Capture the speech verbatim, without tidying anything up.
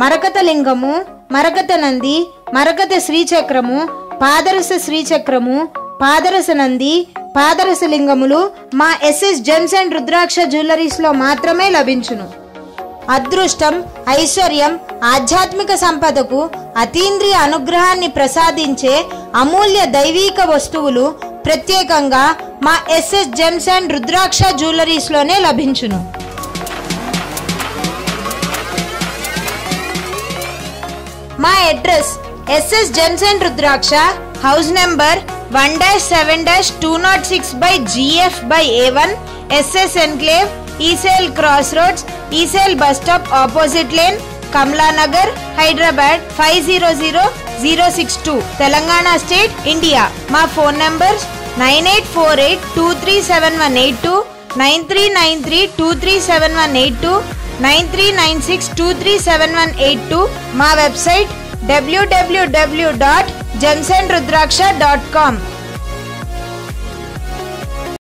మరకత లింగము, మరకత నంది, మరకత శ్రీచక్రము, పాదరస శ్రీచక్రము, పాదరస నంది, పాదరస లింగములు మా ఎస్ఎస్ జెమ్స్ అండ్ రుద్రాక్ష జ్యువెలరీస్లో మాత్రమే లభించును. అదృష్టం, ఐశ్వర్యం, ఆధ్యాత్మిక సంపదకు అతీంద్రియ అనుగ్రహాన్ని ప్రసాదించే అమూల్య దైవీక వస్తువులు ప్రత్యేకంగా మా ఎస్ఎస్ జెమ్స్ అండ్ రుద్రాక్ష జ్యువెలరీస్లోనే లభించును. మా address SS gems and Rudraksha, house number one dash seven dash two naught six by GF by A one, SS enclave, ECIL cross roads, ECIL bus stop opposite lane, Kamalanagar, Hyderabad five zero zero zero six two, Telangana state, India. మా phone numbers nine eight four eight two three seven one eight two, nine three nine three two three seven one eight two, nine three nine six two three seven one eight two. మా website WWW dot gems and Rudraksha dot com.